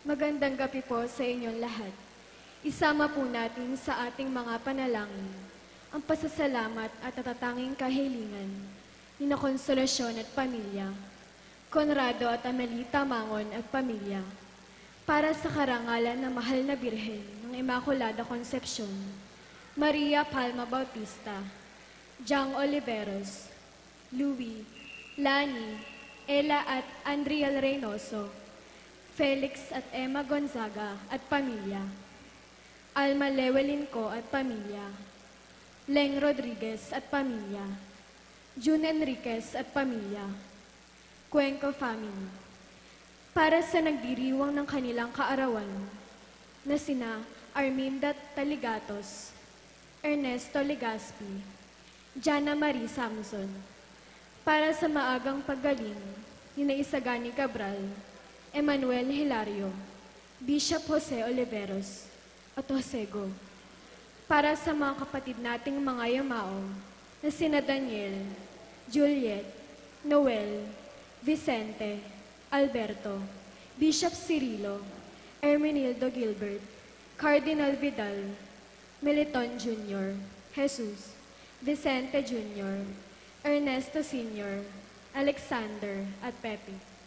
Magandang gabi po sa inyong lahat. Isama po natin sa ating mga panalangin ang pasasalamat at natatanging kahilingan ni na Konsolasyon at pamilya, Conrado at Amelita Mangon at pamilya, para sa karangalan ng mahal na Birhen ng Immaculada Concepcion, Maria Palma Bautista, Jang Oliveros, Louie, Lani, Ella at Andriel Reynoso, Felix at Emma Gonzaga at pamilya, Alma Lewelinco at pamilya, Leng Rodriguez at pamilya, June Enriquez at pamilya, Cuenco family, para sa nagdiriwang ng kanilang kaarawan na sina Arminda Taligatos, Ernesto Legaspi, Jana Marie Samson, para sa maagang paggaling ni na Isagani Cabral, Emmanuel Hilario, Bishop Jose Oliveros, at Josego, para sa mga kapatid nating mga yamao na sina Daniel, Juliet, Noel, Vicente, Alberto, Bishop Cirilo, Hermenildo Gilbert, Cardinal Vidal, Meliton Jr., Jesus, Vicente Jr., Ernesto Sr., Alexander, at Pepe.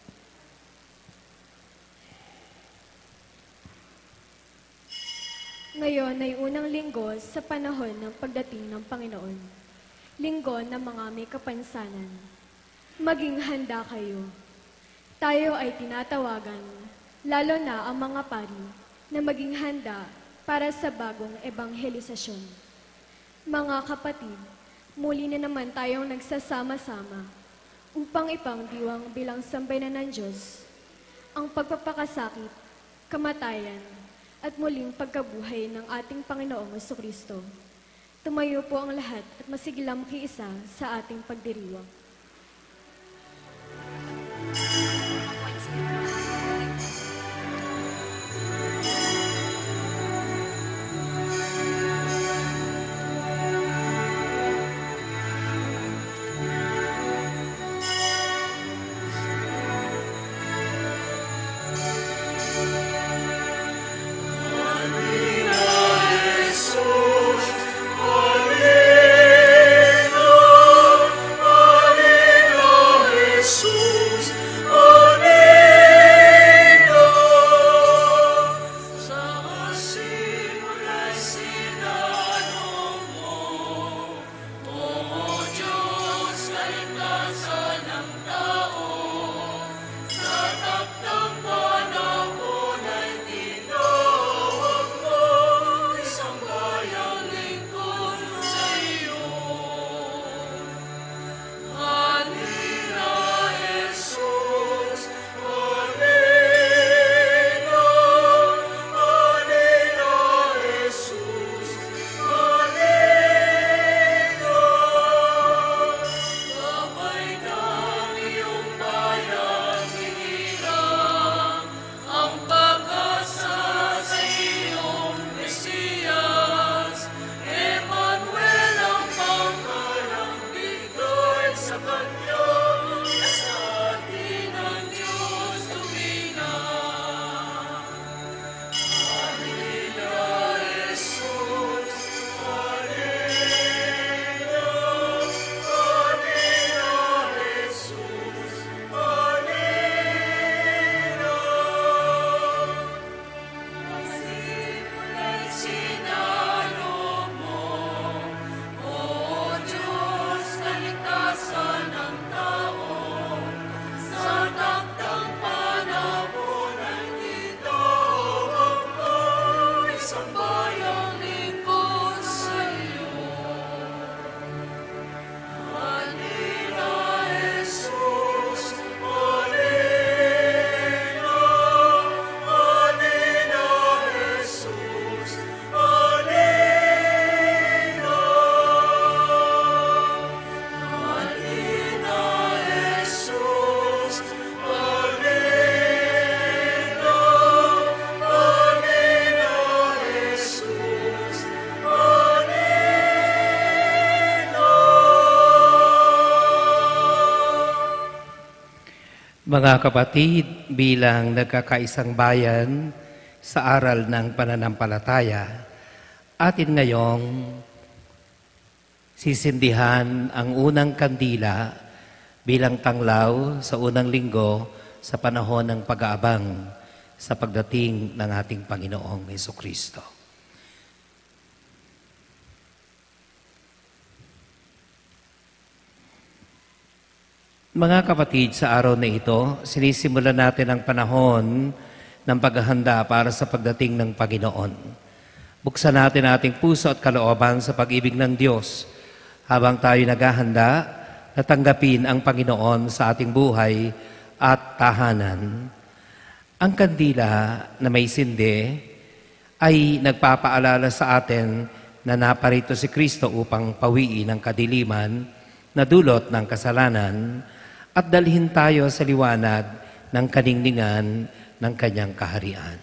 Ngayon ay unang linggo sa panahon ng pagdating ng Panginoon. Linggo ng mga may kapansanan. Maging handa kayo. Tayo ay tinatawagan, lalo na ang mga pari, na maging handa para sa bagong ebanghelisasyon. Mga kapatid, muli na naman tayong nagsasama-sama upang ipangdiwang bilang sambayanan ng Diyos ang pagpapakasakit, kamatayan, at muling pagkabuhay ng ating Panginoong Jesucristo. Tumayo po ang lahat at masigilang makiisa sa ating pagdiriwang. Oh Mga kapatid, bilang nagkakaisang bayan sa aral ng pananampalataya, atin ngayong sisindihan ang unang kandila bilang tanglaw sa unang linggo sa panahon ng pag-aabang sa pagdating ng ating Panginoong Hesukristo. Mga kapatid, sa araw na ito, sinisimulan natin ang panahon ng paghahanda para sa pagdating ng Panginoon. Buksan natin ating puso at kalooban sa pag-ibig ng Diyos habang tayo naghahanda na tanggapin ang Panginoon sa ating buhay at tahanan. Ang kandila na may sindi ay nagpapaalala sa atin na naparito si Kristo upang pawiin ang kadiliman na dulot ng kasalanan at dalhin tayo sa liwanag ng kaningningan ng kanyang kaharian.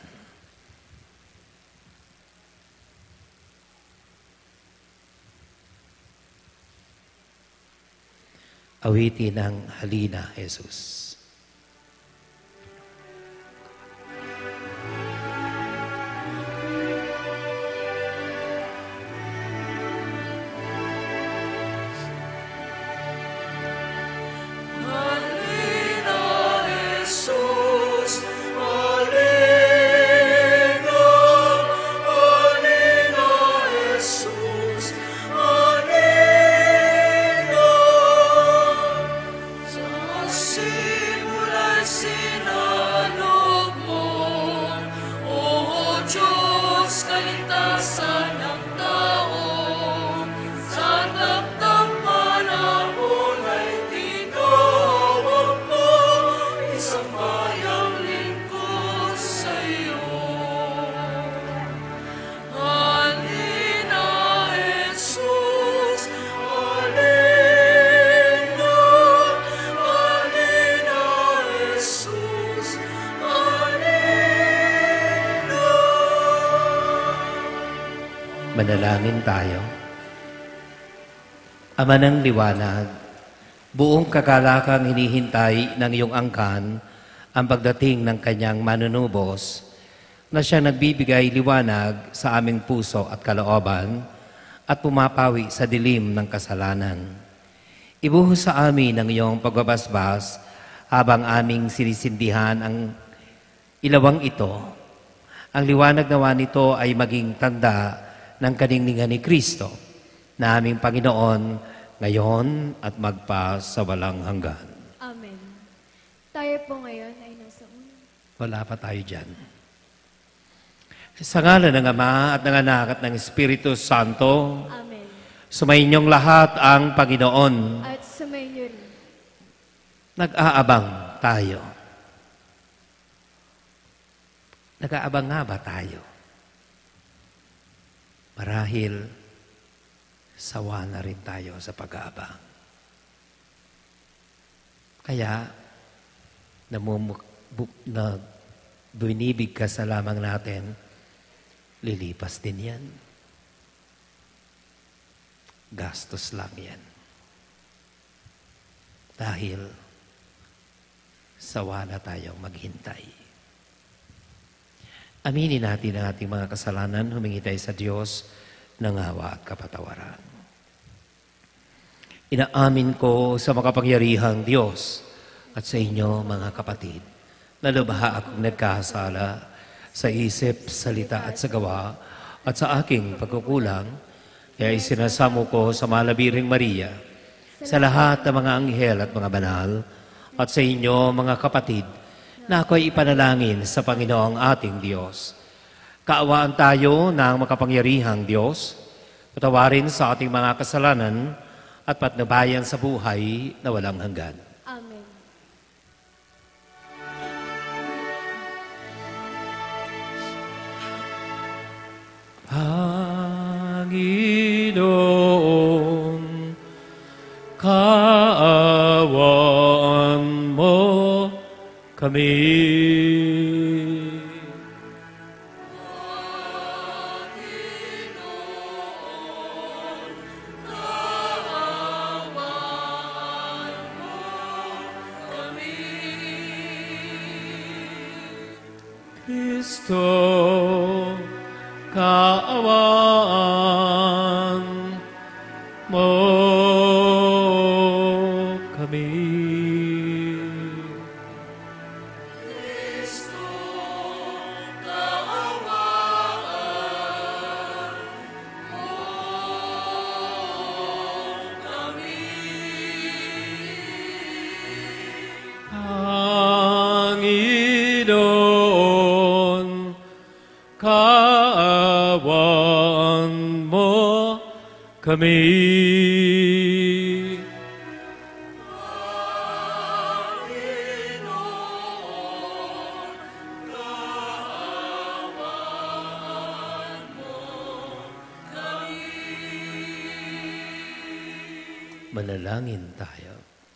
Awitin ang Halina, Jesus. Manalangin tayo. Ama ng liwanag, buong kagalakang hinihintay ng iyong angkan ang pagdating ng kanyang manunubos na siya nagbibigay liwanag sa aming puso at kalooban at pumapawi sa dilim ng kasalanan. Ibuhos sa amin ang iyong pagbabasbas habang aming sinisindihan ang ilawang ito. Ang liwanag nawa nito ay maging tanda ng kaningningan ni Kristo na aming Panginoon ngayon at magpa sa walang hanggan. Amen. Tayo po ngayon ay nasa una. Wala pa tayo dyan. Sa ngalan ng Ama at ng Anak at ng Espiritu Santo, Amen. sumainyong lahat ang Panginoon. At sumainyo rin. Nag-aabang tayo. Nag-aabang nga ba tayo? Marahil, sawa na rin tayo sa pag-aabang. Kaya, binibig ka sa lamang natin, lilipas din yan. Gastos lang yan. Dahil, sawa na tayong maghintay. Aminin natin ang ating mga kasalanan, humingi tayo sa Diyos ng awa at kapatawaran. Inaamin ko sa makapangyarihang Diyos at sa inyo, mga kapatid, na lubha akong nagkasala sa isip, salita at sa gawa at sa aking pagkukulang, kaya isinasamo ko sa Malabiring Maria, sa lahat ng mga anghel at mga banal, at sa inyo, mga kapatid, na ako'y ipanalangin sa Panginoong ating Diyos. Kaawaan tayo ng makapangyarihang Diyos, patawarin sa ating mga kasalanan at patnubayan sa buhay na walang hanggan. Amen. Panginoon, kaawaan mo kami. Kristo, kaawaan mo kami. Panginoon, kaawaan mo kami. Manalangin tayo.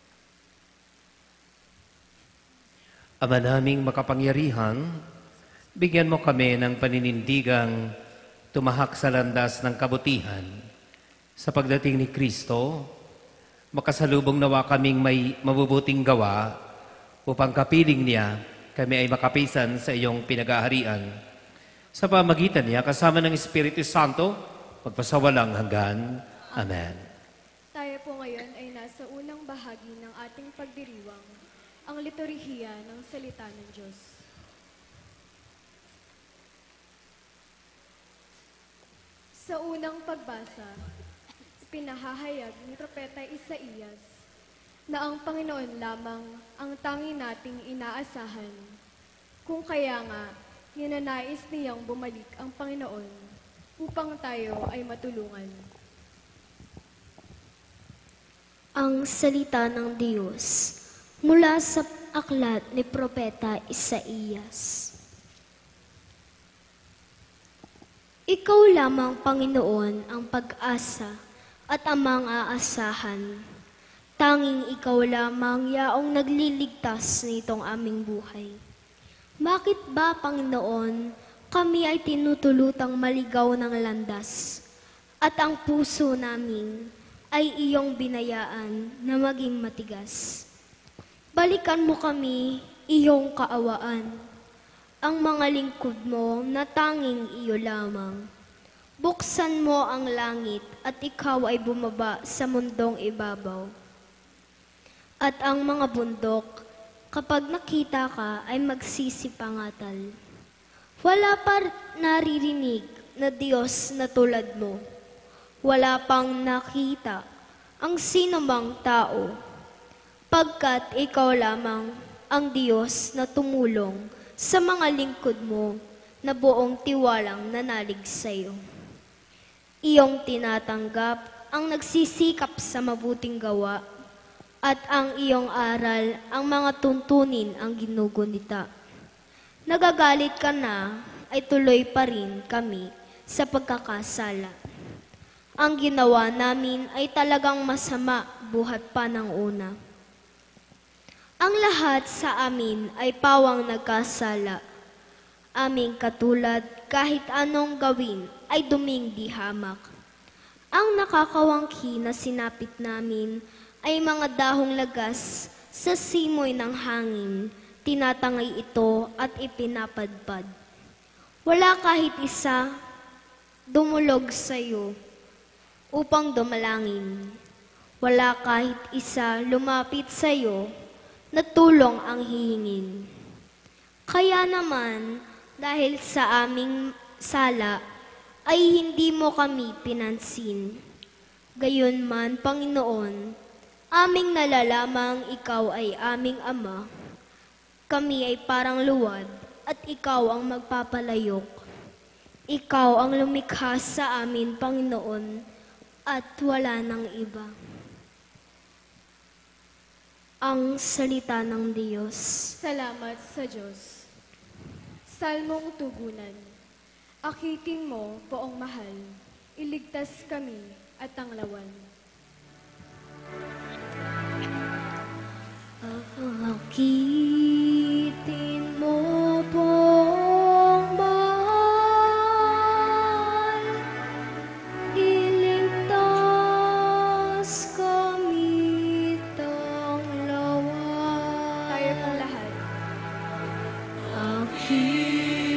Ama naming makapangyarihan, bigyan mo kami ng paninindigang tumahak sa landas ng kabutihan. Sa pagdating ni Kristo, makasalubong nawa kaming may mabubuting gawa upang kapiling niya kami ay makapisan sa iyong pinag-aaharian. Sa pamagitan niya, kasama ng Espiritu Santo, magpasawalang hanggan. Amen. Tayo po ngayon ay nasa unang bahagi ng ating pagdiriwang, ang liturhiya ng salita ng Diyos. Sa unang pagbasa, pinahahayag ni Propeta Isaías na ang Panginoon lamang ang tangi nating inaasahan. Kung kaya nga, ninanais niyang bumalik ang Panginoon upang tayo ay matulungan. Ang salita ng Diyos mula sa aklat ni Propeta Isaías. Ikaw lamang, Panginoon, ang pag-asa at amang aasahan. Tanging ikaw lamang yaong nagliligtas nitong aming buhay. Bakit ba, Panginoon, kami ay tinutulutang maligaw ng landas at ang puso namin ay iyong binayaan na maging matigas? Balikan mo kami, iyong kaawaan, ang mga lingkod mo na tanging iyo lamang. Buksan mo ang langit at ikaw ay bumaba sa mundong ibabaw. At ang mga bundok, kapag nakita ka, ay magsisipangatal. Wala pa naririnig na Diyos na tulad mo. Wala pang nakita ang sinumang tao, pagkat ikaw lamang ang Diyos na tumulong sa mga lingkod mo na buong tiwalang nanalig sa iyo. Iyong tinatanggap ang nagsisikap sa mabuting gawa at ang iyong aral ang mga tuntunin ang ginugunita. Nagagalit ka na ay tuloy pa rin kami sa pagkakasala. Ang ginawa namin ay talagang masama buhat pa ng una. Ang lahat sa amin ay pawang nagkasala. Aming katulad kahit anong gawin ay duming di hamak. Ang nakakawangki na sinapit namin ay mga dahong lagas sa simoy ng hangin. Tinatangay ito at ipinapadpad. Wala kahit isa dumulog sa iyo upang dumalangin. Wala kahit isa lumapit sa iyo na tulong ang hihingin. Kaya naman, dahil sa aming sala, ay hindi mo kami pinansin. Gayunman, Panginoon, aming nalalamang ikaw ay aming Ama. Kami ay parang luwad at ikaw ang magpapalayok. Ikaw ang lumikha sa amin, Panginoon, at wala nang iba. Ang salita ng Diyos. Salamat sa Diyos. Salmong tugunan. Akitin mo, poong mahal, iligtas kami at ang lawan. Akitin mo, poong mahal, iligtas kami tang lawan. Tayo pong lahat. Akitin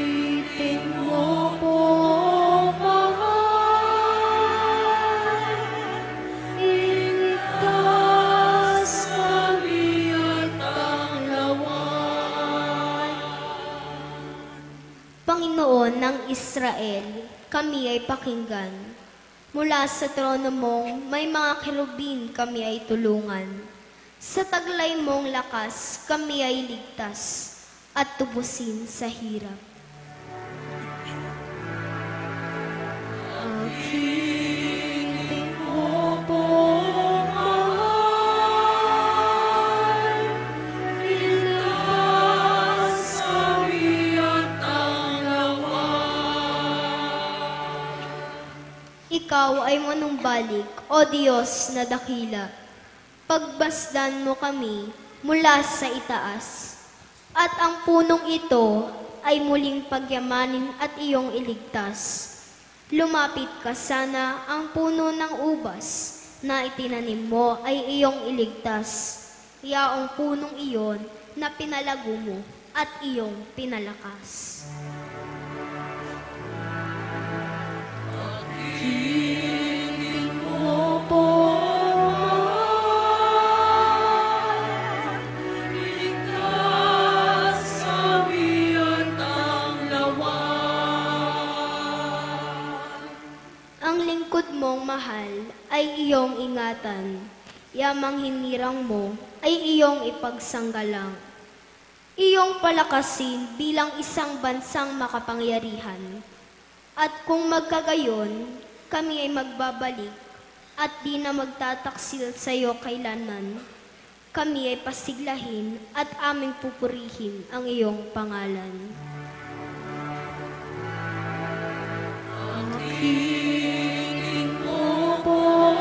Panginoon ng Israel, kami ay pakinggan. Mula sa trono mong may mga kerubin kami ay tulungan. Sa taglay mong lakas kami ay ligtas at tubusin sa hirap. Aking mo po Ikaw ay manumbalik, O Diyos na dakila. Pagbasdan mo kami mula sa itaas. At ang punong ito ay muling pagyamanin at iyong iligtas. Lumapit ka sana, ang puno ng ubas na itinanim mo ay iyong iligtas. Yaong punong iyon na pinalago mo at iyong pinalakas. Hiling mo po iligtas kami at ang lawan. Ang lingkod mong mahal ay iyong ingatan. Yamang hinirang mo ay iyong ipagsanggalang. Iyong palakasin bilang isang bansang makapangyarihan. At kung magkagayon, kami ay magbabalik at di na magtataksil sa iyo kailanan. Kami ay pasiglahin at aming pupurihin ang iyong pangalan. Aking mo po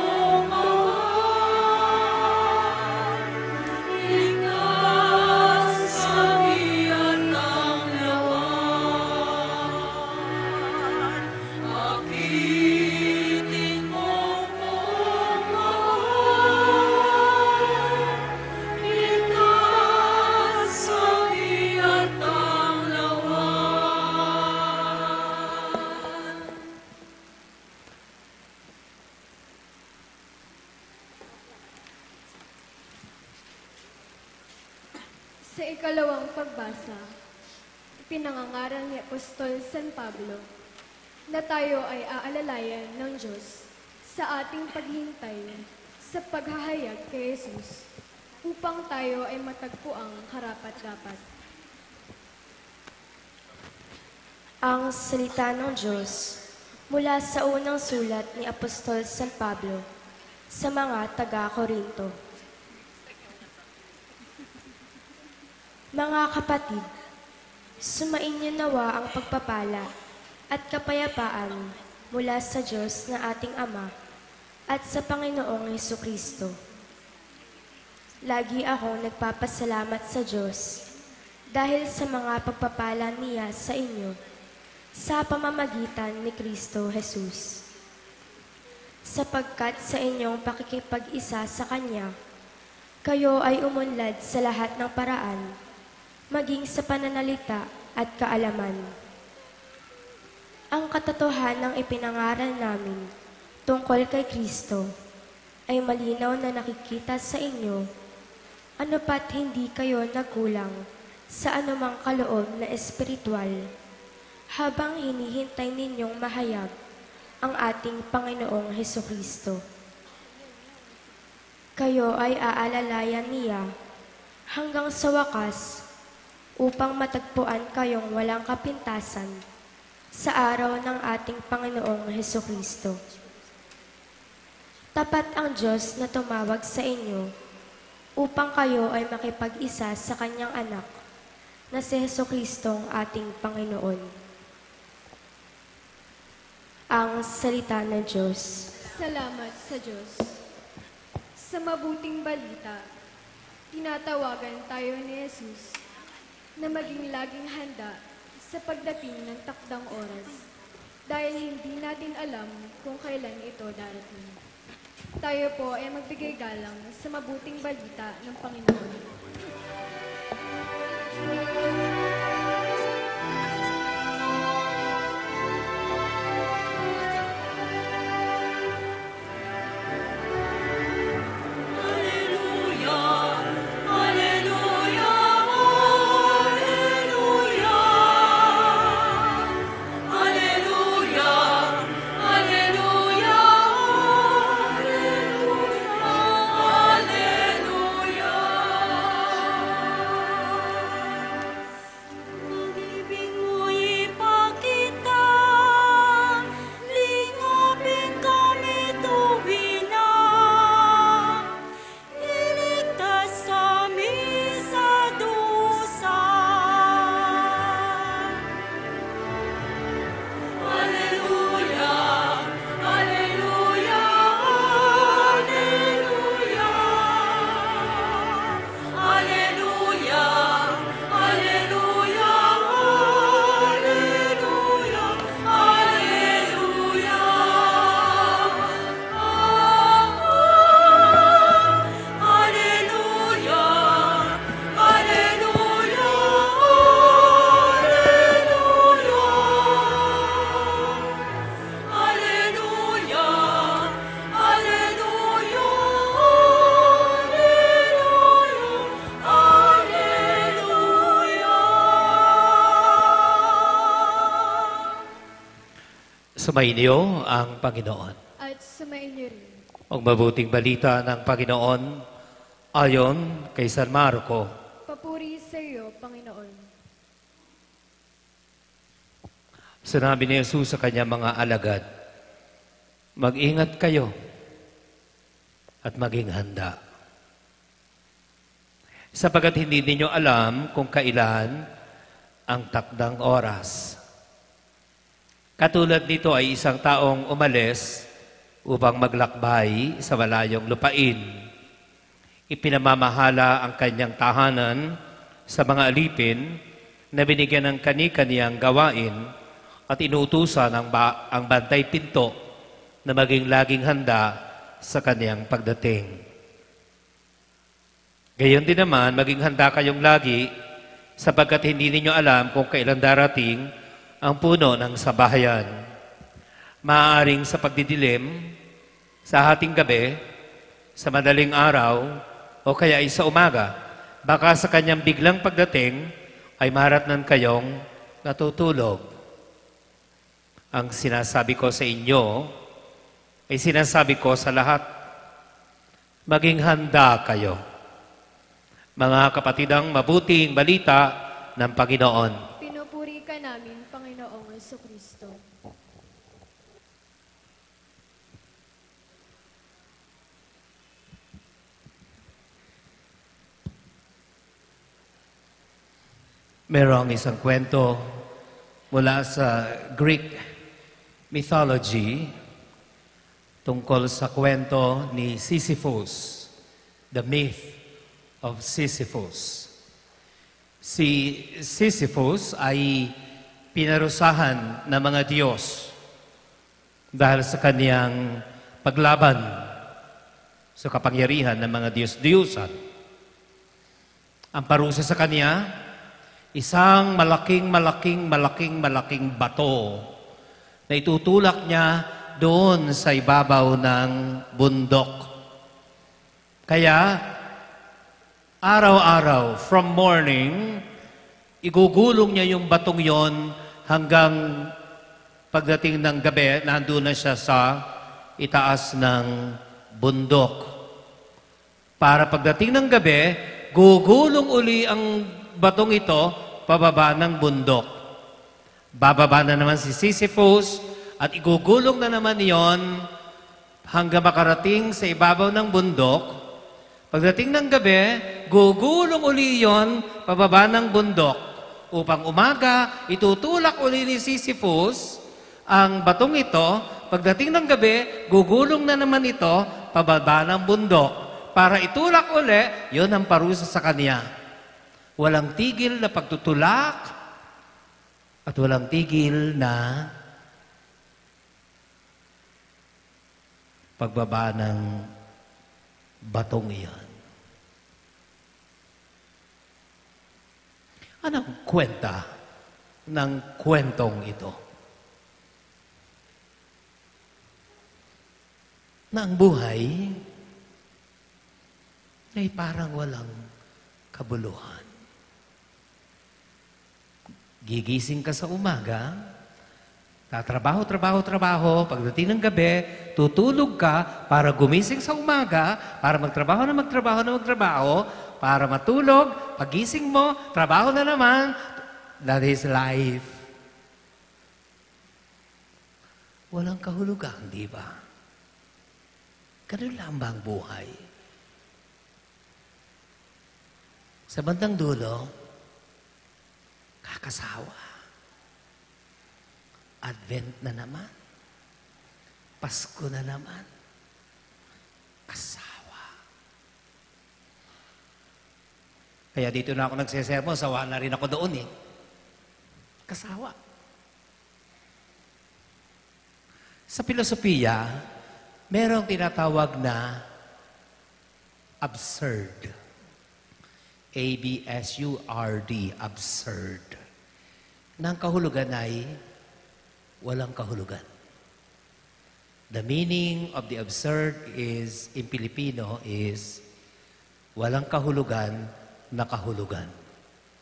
Sa ikalawang pagbasa, pinangangaral ni Apostol San Pablo na tayo ay aalalayan ng Diyos sa ating paghintay sa paghahayag kay Jesus upang tayo ay matagpuang karapat-dapat. Ang salita ng Diyos mula sa unang sulat ni Apostol San Pablo sa mga taga-Korinto. Mga kapatid, sumainyo nawa ang pagpapala at kapayapaan mula sa Diyos na ating Ama at sa Panginoong Hesukristo. Lagi akong nagpapasalamat sa Diyos dahil sa mga pagpapala niya sa inyo sa pamamagitan ni Kristo Jesus. Sapagkat sa inyong pakikipag-isa sa Kanya, kayo ay umunlad sa lahat ng paraan, maging sa pananalita at kaalaman. Ang katotohanang ipinangaral namin tungkol kay Kristo ay malinaw na nakikita sa inyo, ano pat hindi kayo nagkulang sa anumang kaloob na espiritual, habang hinihintay ninyong mahayag ang ating Panginoong Hesukristo. Kayo ay aalalayan niya hanggang sa wakas upang matagpuan kayong walang kapintasan sa araw ng ating Panginoong Hesukristo. Tapat ang Diyos na tumawag sa inyo upang kayo ay makipag-isa sa Kanyang anak na si Jesucristong ating Panginoon. Ang salita ng Diyos. Salamat sa Diyos. Sa mabuting balita, tinatawagan tayo ni Jesus na maging laging handa sa pagdating ng takdang oras dahil hindi natin alam kung kailan ito darating. Tayo po ay magbigay galang sa mabuting balita ng Panginoon. Sumainyo ang Panginoon. At sumainyo rin. Ang mabuting balita ng Panginoon ayon kay San Marco. Papuri sa iyo, Panginoon. Sinabi ni Jesus sa kanyang mga alagad, mag-ingat kayo at maging handa. Sapagat hindi ninyo alam kung kailan ang takdang oras. Katulad nito ay isang taong umalis upang maglakbay sa malayong lupain. Ipinamamahala ang kanyang tahanan sa mga alipin na binigyan ng kani-kaniyang gawain at inuutusan ang bantay pinto na maging laging handa sa kaniyang pagdating. Gayon din naman, maging handa kayong lagi sapagkat hindi ninyo alam kung kailan darating ang puno ng sabahayan. Maaaring sa pagdidilim, sa hating gabi, sa madaling araw, o kaya ay sa umaga, baka sa kanyang biglang pagdating ay maratnan kayong natutulog. Ang sinasabi ko sa inyo ay sinasabi ko sa lahat, maging handa kayo. Mga kapatidang mabuting balita ng Panginoon. Pinupuri ka namin, Panginoong Jesucristo. Merong isang kwento mula sa Greek mythology tungkol sa kwento ni Sisyphus, the myth of Sisyphus. Si Sisyphus ay pinarusahan ng mga Diyos dahil sa kaniyang paglaban sa kapangyarihan ng mga Diyos-Diyusan. Ang parusa sa kaniya, isang malaking bato na itutulak niya doon sa ibabaw ng bundok. Kaya, araw-araw, from morning, igugulong niya yung batong yon hanggang pagdating ng gabi, nandun na siya sa itaas ng bundok. Para pagdating ng gabi, gugulong uli ang batong ito pababa ng bundok. Bababa na naman si Sisyphus at igugulong na naman yon hanggang makarating sa ibabaw ng bundok. Pagdating ng gabi, gugulong uli yon pababa ng bundok. Upang umaga, itutulak uli ni Sisyphus ang batong ito. Pagdating ng gabi, gugulong na naman ito pababa ng bundok. Para itulak uli, yon ang parusa sa kanya. Walang tigil na pagtutulak at walang tigil na pagbaba ng batong iyon. Anong kwenta ng kwentong ito? Na ang buhay ay parang walang kabuluhan. Gigising ka sa umaga, trabaho. Pagdating ng gabi, tutulog ka para gumising sa umaga, para magtrabaho, para matulog, pagising mo, trabaho na naman. That is life. Walang kahulugan, di ba? Ganun lang ba ang buhay? Sa bandang dulo, kakasawa. Advent na naman. Pasko na naman. Kasawa. Kaya dito na ako nagsesermon, sawa na rin ako doon eh. Kasawa. Sa filosofiya, merong tinatawag na absurd. A-B-S-U-R-D, absurd. Nang kahulugan ay walang kahulugan. The meaning of the absurd is, in Filipino, is walang kahulugan na kahulugan.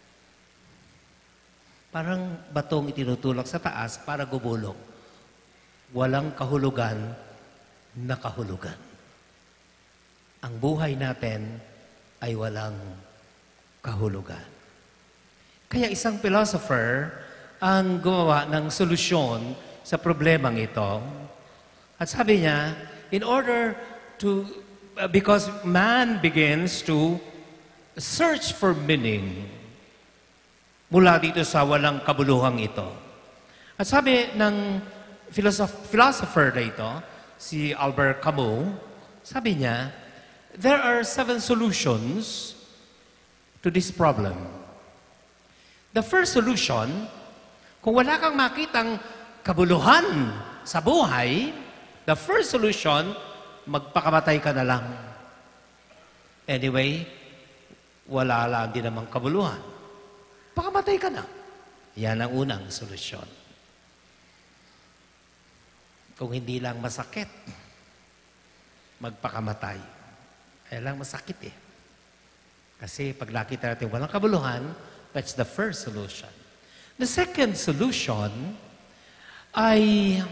Parang batong itinutulak sa taas para gumulong. walang kahulugan na kahulugan. Ang buhay natin ay walang kahulugan. Kaya isang philosopher ang gumawa ng solusyon sa problemang ito. At sabi niya, in order to, because man begins to search for meaning mula dito sa walang kabuluhang ito. At sabi ng philosopher na ito, si Albert Camus, sabi niya, there are 7 solutions to this problem. The first solution, kung wala kang makitang kabuluhan sa buhay, the first solution, magpakamatay ka na lang. Anyway, wala lang din namang kabuluhan. Pakamatay ka na. Yan ang unang solusyon. Kung hindi lang masakit, magpakamatay. Kaya lang masakit eh. Kasi pag nakita natin walang kabuluhan, that's the first solution. The second solution ay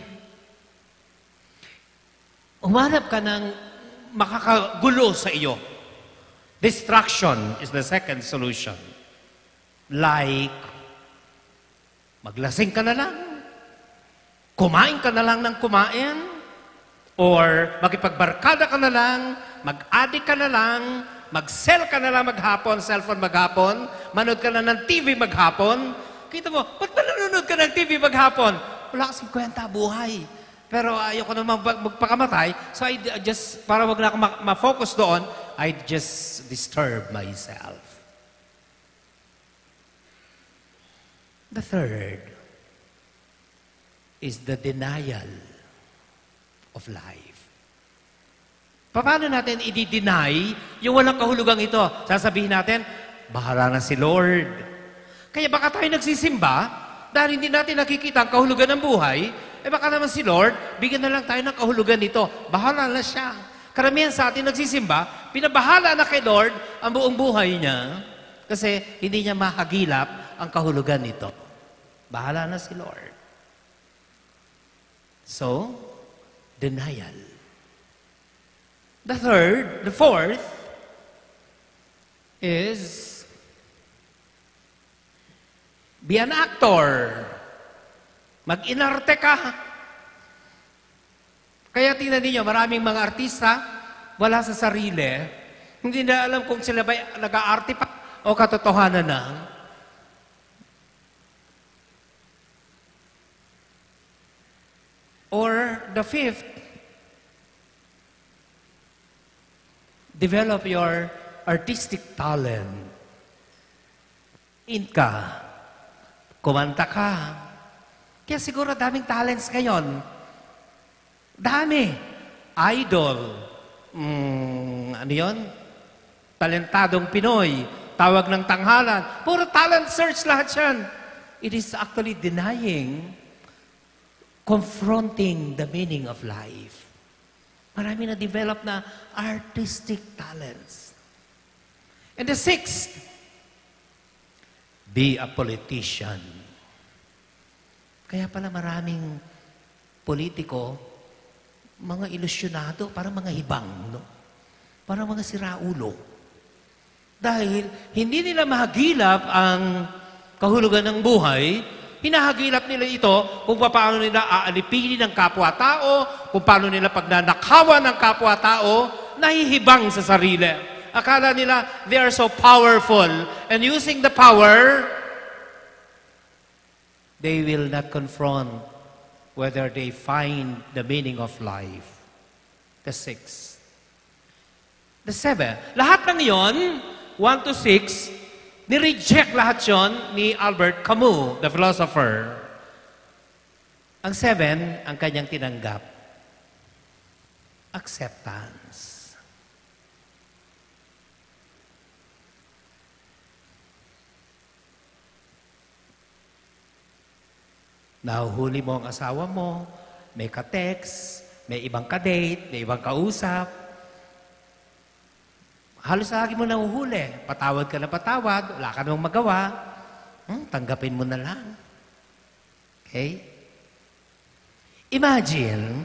humanap ka ng makakagulo sa iyo. Distraction is the second solution. Like, maglasing ka na lang, kumain ka na lang ng kumain, or makipagbarkada ka na lang, mag-addict ka na lang, mag-cell ka na lang maghapon, cellphone maghapon, manood ka na ng TV maghapon. Kita mo, ba't ba nanonood ka ng TV maghapon? Wala kasing kwenta, buhay. Pero ayoko naman magpakamatay, so I just, para wag na ako ma-focus doon, I just disturb myself. The third is the denial of life. Paano natin i-deny yung walang kahulugang ito? Sasabihin natin, bahala na si Lord. Kaya baka tayo nagsisimba, dahil hindi natin nakikita ang kahulugan ng buhay, baka naman si Lord, bigyan na lang tayo ng kahulugan nito. Bahala na siya. Karamihan sa atin nagsisimba, pinabahala na kay Lord ang buong buhay niya kasi hindi niya mahagilap ang kahulugan nito. Bahala na si Lord. So, denial. The fourth is be an actor. Mag-inarte ka. Kaya tingnan ninyo, maraming mga artista, wala sa sarili. Hindi na alam kung sila ba nag-aarte pa o katotohanan na. Or the fifth, develop your artistic talent. Kumanta ka. Kaya siguro daming talents ngayon. Dami. Idol. Ano yun? Talentadong Pinoy. Tawag ng tanghalan. Puro talent search lahat yan. It is actually denying, confronting the meaning of life. Marami na develop na artistic talents. And the sixth, be a politician. Kaya pala maraming politiko, mga ilusyonado, parang mga hibang, no? Parang mga siraulo. Dahil hindi nila mahagilap ang kahulugan ng buhay, hinahagilap nila ito kung paano nila aalipinin ng kapwa-tao, kung paano nila pagnanakawan ng kapwa-tao, nahihibang sa sarili. Akala nila, they are so powerful. And using the power, they will not confront whether they find the meaning of life. The sixth. The seventh. Lahat ng yon, 1 to 6, ni-reject lahat yon ni Albert Camus, the philosopher. Ang 7, ang kanyang tinanggap. Acceptance. Nahuhuli mo ang asawa mo, may ka-text, may ibang ka-date, may ibang kausap. Halos lagi mo nahuhuli. Patawad ka na patawad, wala ka namang magawa. Tanggapin mo na lang. Okay? Imagine,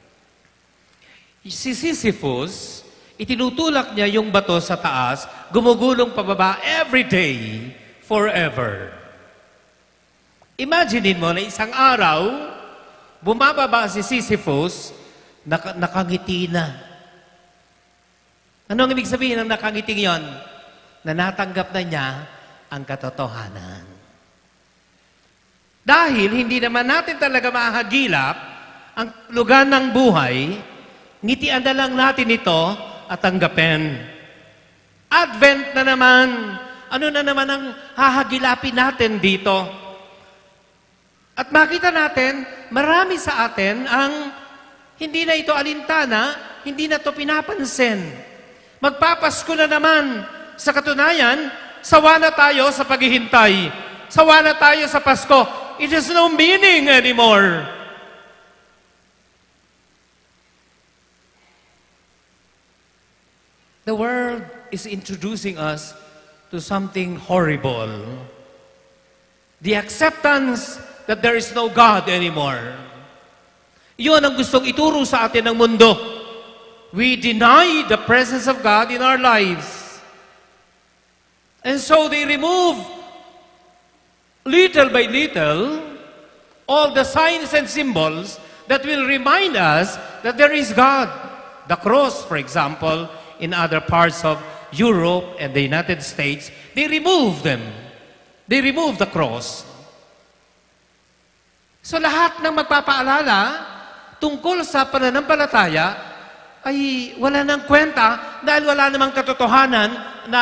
si Sisyphus, itinutulak niya yung bato sa taas, gumugulong pababa every day, forever. Imaginein mo na isang araw, bumababa si Sisyphus, nakangiti na. Ano ang ibig sabihin ng nakangiting yon? Na natanggap na niya ang katotohanan. Dahil hindi naman natin talaga mahagilap ang lugar ng buhay, ngitian na lang natin ito at tanggapin. Advent na naman. Ano na naman ang hahagilapin natin dito? At makita natin, marami sa atin ang hindi na ito alintana, hindi na ito pinapansin. Magpapasko na naman. Sa katunayan, sawa na tayo sa paghihintay. Sawa na tayo sa Pasko. It has no meaning anymore. The world is introducing us to something horrible. The acceptance that there is no God anymore. Iyon ang gustong ituro sa atin ng mundo. We deny the presence of God in our lives. And so they remove, little by little, all the signs and symbols that will remind us that there is God. The cross, for example, in other parts of Europe and the United States, they remove them. They remove the cross. So lahat ng magpapaalala tungkol sa pananampalataya ay wala nang kwenta dahil wala namang katotohanan na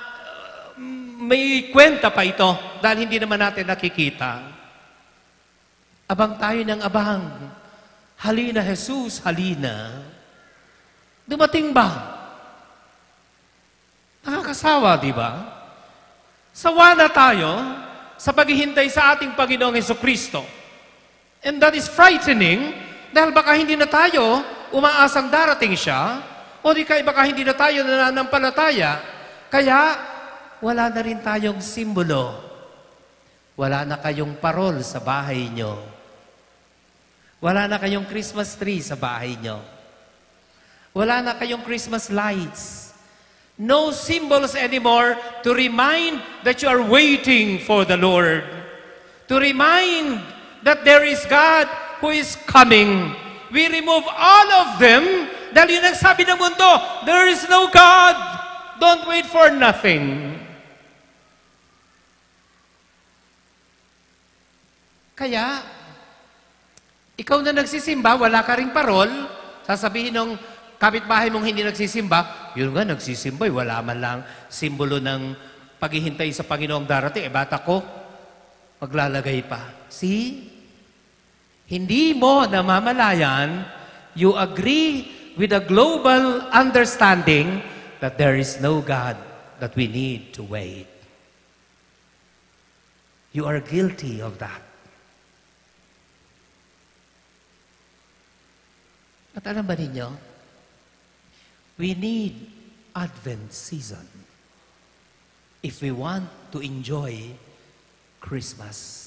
may kwenta pa ito dahil hindi naman natin nakikita. Abang tayo ng abang. Halina, Jesus, halina. Dumating ba? Nakakasawa, di ba? Sawa na tayo sa paghihintay sa ating Panginoong Hesukristo. And that is frightening dahil baka hindi na tayo umaasang darating siya o di kaya baka hindi na tayo nananampalataya. Kaya, wala na rin tayong simbolo. Wala na kayong parol sa bahay nyo. Wala na kayong Christmas tree sa bahay nyo. Wala na kayong Christmas lights. No symbols anymore to remind that you are waiting for the Lord. To remind that there is God who is coming. We remove all of them dahil yun ang sabi ng mundo, there is no God. Don't wait for nothing. Kaya, ikaw na nagsisimba, wala ka ring parol, sasabihin ng kapitbahay mong hindi nagsisimba, yun nga, nagsisimba, wala man lang simbolo ng paghihintay sa Panginoong darating. Bata ko, maglalagay pa. See? Hindi mo namamalayan, you agree with a global understanding that there is no God that we need to wait. You are guilty of that. At alam ba ninyo, we need Advent season if we want to enjoy Christmas.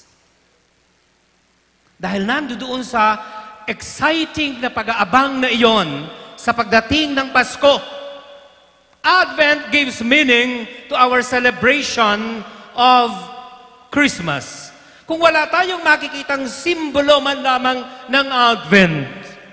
Dahil nandoon sa exciting na pag-aabang na iyon sa pagdating ng Pasko, Advent gives meaning to our celebration of Christmas. Kung wala tayong makikitang simbolo man lamang ng Advent,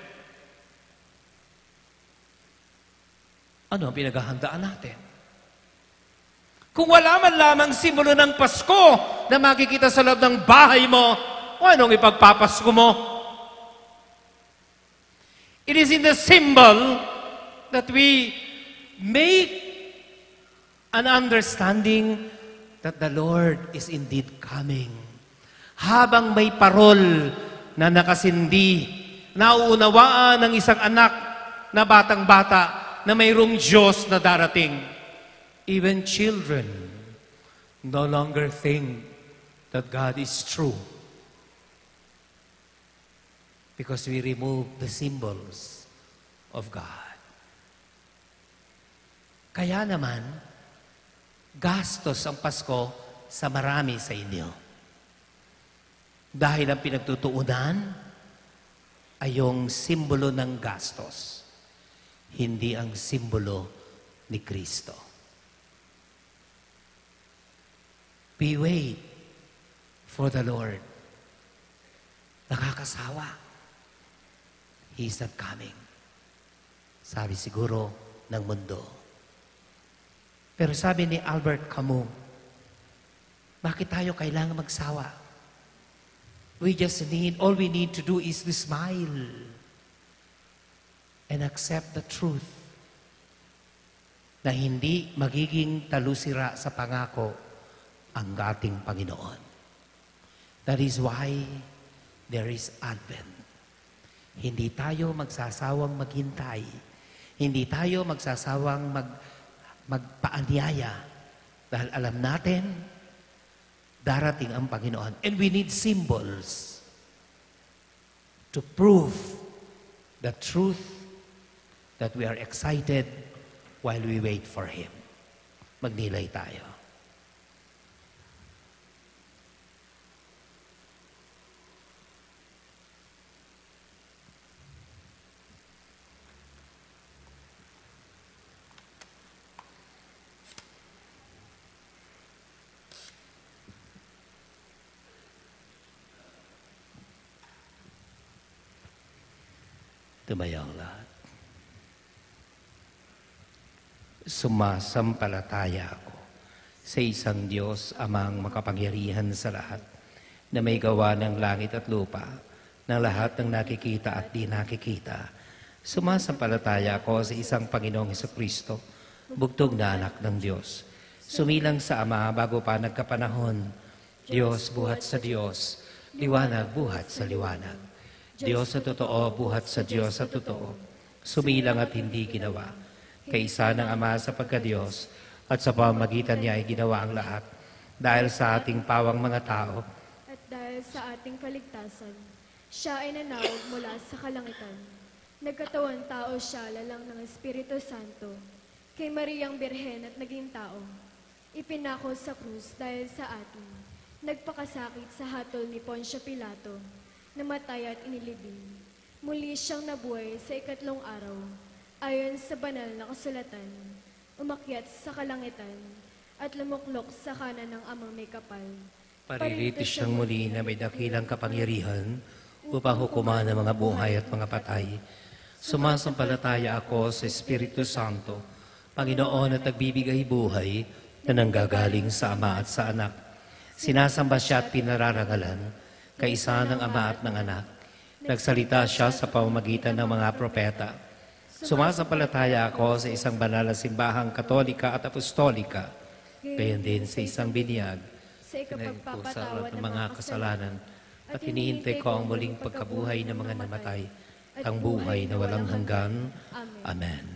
ano ang pinaghahandaan natin? Kung wala man lamang simbolo ng Pasko na makikita sa loob ng bahay mo, o anong ipagpapasko mo? It is in the symbol that we make an understanding that the Lord is indeed coming. Habang may parol na nakasindi, nauunawaan ng isang anak na batang-bata na mayroong Diyos na darating. Even children no longer think that God is true because we remove the symbols of God. Kaya naman, gastos ang Pasko sa marami sa inyo. Dahil ang pinagtutuunan ay yung simbolo ng gastos, hindi ang simbolo ni Kristo. We wait for the Lord. Nakakasawa. He's not coming. Sabi siguro ng mundo. Pero sabi ni Albert Camus, bakit tayo kailangan magsawa? All we need to do is to smile and accept the truth na hindi magiging talusira sa pangako ang ating Panginoon. That is why there is Advent. Hindi tayo magsasawang maghintay. Hindi tayo magsasawang magpaanyaya dahil alam natin darating ang Panginoon. And we need symbols to prove the truth that we are excited while we wait for Him. Magnilay tayo. Tumayo ang lahat. Sumasampalataya ako sa isang Diyos, Amang makapangyarihan sa lahat, na may gawa ng langit at lupa, ng lahat ng nakikita at di nakikita. Sumasampalataya ako sa isang Panginoong Hesukristo, bugtong na anak ng Diyos. Sumilang sa Ama bago pa nagkapanahon, Diyos buhat sa Diyos, liwanag buhat sa liwanag. Diyos sa totoo, buhat sa Diyos sa totoo. Sumilang at hindi ginawa. Kaisa ng Ama sa pagka-Diyos, at sa pamamagitan niya ay ginawa ang lahat. Dahil sa ating pawang mga tao, At dahil sa ating kaligtasan, siya ay nanawag mula sa kalangitan. Nagkatawan tao siya lalang ng Espiritu Santo, kay Mariang Birhen at naging tao. Ipinako sa krus dahil sa atin. Nagpakasakit sa hatol ni Poncio Pilato. Namatay at inilibing. Muli siyang nabuhay sa ikatlong araw, ayon sa banal na kasulatan, umakyat sa kalangitan, at lumuklok sa kanan ng Amang may kapal. paririto siyang muli na may dakilang kapangyarihan upang hukuman ang mga buhay at mga patay. Sumasampalataya ako sa Espiritu Santo, Panginoon at nagbibigay buhay na nanggagaling sa Ama at sa Anak. Sinasamba siya at pinararangalan, kaisa ng Ama at ng Anak. Nagsalita siya sa pamamagitan ng mga propeta. Sumasampalataya ako sa isang banal na simbahang katolika at apostolika, gayon din sa isang binyag, Sa ikapagpapatawad ng mga kasalanan, at hinihintay ko ang muling pagkabuhay ng mga namatay, ang buhay na walang hanggan. Amen.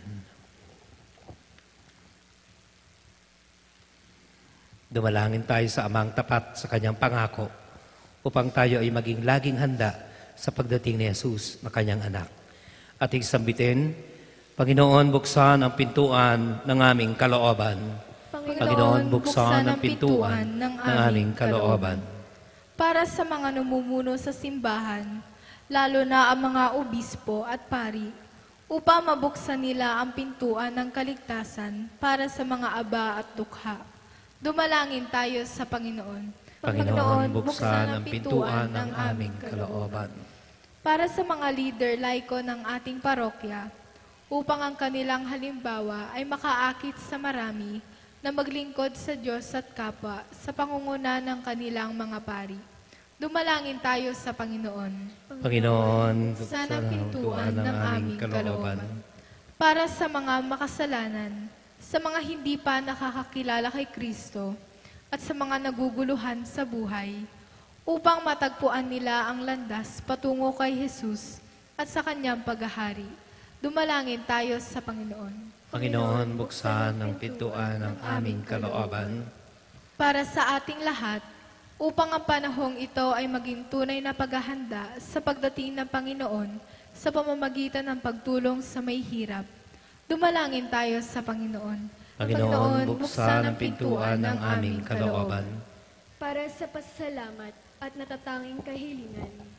Dumalangin tayo sa Amang tapat sa kanyang pangako, upang tayo ay maging laging handa sa pagdating ni Jesus na kanyang anak. Ating sambitin, Panginoon, buksan ang pintuan ng aming kalooban. Panginoon, buksan ang pintuan ng aming kalooban. Para sa mga namumuno sa simbahan, lalo na ang mga obispo at pari, upang mabuksan nila ang pintuan ng kaligtasan para sa mga aba at dukha. Dumalangin tayo sa Panginoon. Panginoon, buksan ang pintuan ng aming kalooban. Para sa mga leader laiko ng ating parokya, upang ang kanilang halimbawa ay makaakit sa marami na maglingkod sa Diyos at kapwa sa pangunguna ng kanilang mga pari. Dumalangin tayo sa Panginoon. Panginoon, Buksan buksan ang ang pintuan ng aming kalooban. Para sa mga makasalanan, sa mga hindi pa nakakakilala kay Kristo, at sa mga naguguluhan sa buhay, upang matagpuan nila ang landas patungo kay Jesus at sa kanyang paghahari. Dumalangin tayo sa Panginoon. Panginoon, buksan ang pintuan ng aming kalooban. Para sa ating lahat, upang ang panahong ito ay maging tunay na paghahanda sa pagdating ng Panginoon sa pamamagitan ng pagtulong sa may hirap. Dumalangin tayo sa Panginoon. Panginoon, buksan ang pintuan ng aming kalooban. Para sa pasasalamat at natatanging kahilingan,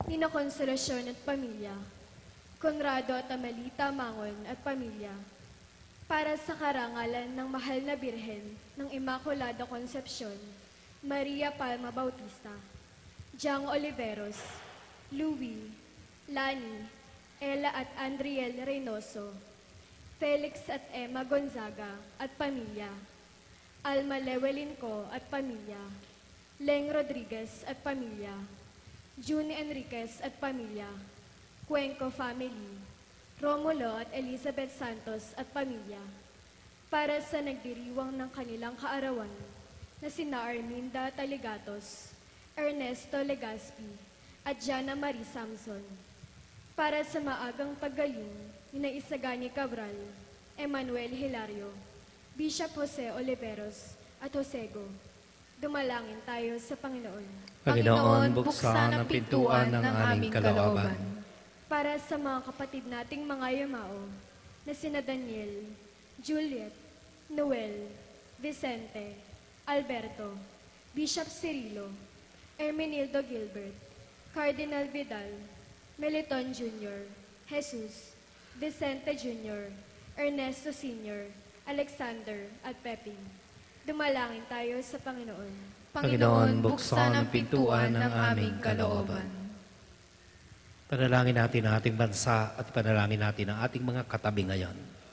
Nina Consolacion at pamilya, Conrado at Amelita Mangon at pamilya, para sa karangalan ng mahal na Birhen ng Immaculada Concepcion, Maria Palma Bautista, Jang Oliveros, Louie, Lani, Ella at Andriel Reynoso, Felix at Emma Gonzaga at pamilya, Alma Lewelinco at pamilya, Leng Rodriguez at pamilya, Juni Enriquez at pamilya, Cuenco family, Romulo at Elizabeth Santos at pamilya, para sa nagdiriwang ng kanilang kaarawan na sina Arminda Taligatos, Ernesto Legaspi at Jana Marie Samson, para sa maagang paggaling ni Isagani Cabral, Emmanuel Hilario, Bishop Jose Oliveros at Josego. Dumalangin tayo sa Panginoon. Panginoon, buksan ang pintuan ng aming kalooban. Para sa mga kapatid nating mga yumao na sina Daniel, Juliet, Noel, Vicente, Alberto, Bishop Cirilo, Hermenildo Gilbert, Cardinal Vidal, Meliton Jr., Jesus, Vicente Jr., Ernesto Sr., Alexander at Pepin. Dumalangin tayo sa Panginoon. Panginoon, buksan ang pintuan ng aming kalooban. Panalangin natin ang ating bansa at panalangin natin ang ating mga katabi ngayon.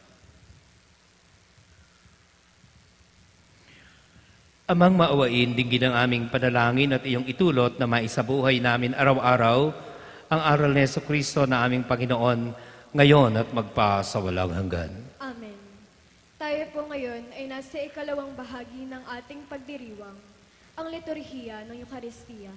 Amang maawain, dinggin ang aming panalangin at iyong itulot na maisabuhay namin araw-araw ang aral ni Jesucristo na aming Panginoon ngayon at magpa sa walang hanggan. Amen. Tayo po ngayon ay nasa ikalawang bahagi ng ating pagdiriwang, ang liturhiya ng Eucharistia.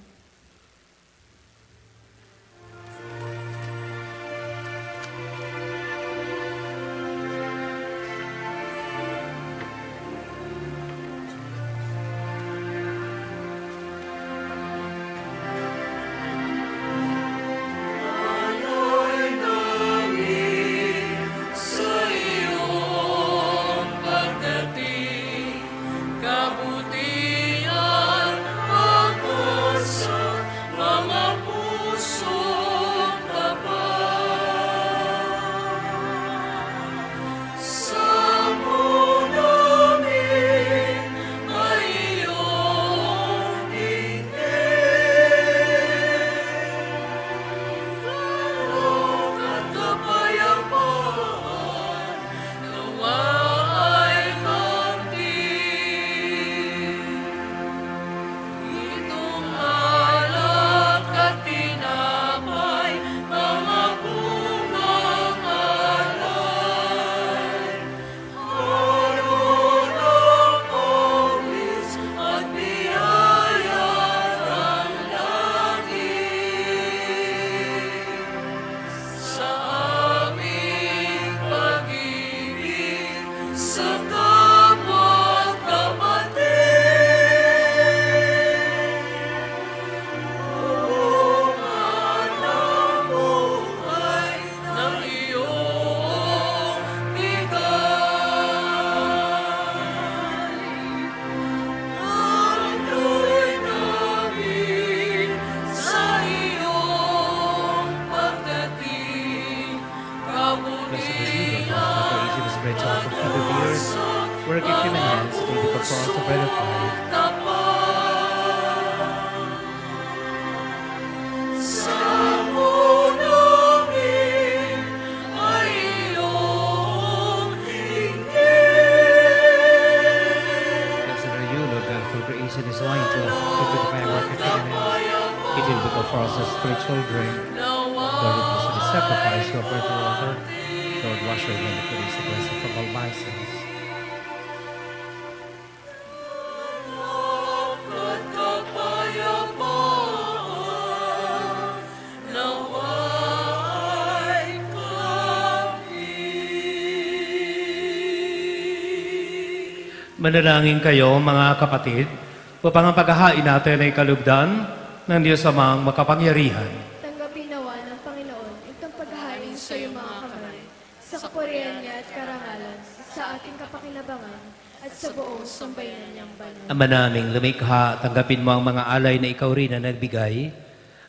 Manalangin kayo, mga kapatid, upang ang paghahain natin ay kalugdan ng Diyos Amang makapangyarihan. Tanggapin nawa ng Panginoon itong paghahain sa iyong mga kamay, sa kapurihan niya at karangalan, sa ating kapakinabangan, at sa buong sambayanan niyang banal. Ama naming lumikha, tanggapin mo ang mga alay na ikaw rin na nagbigay,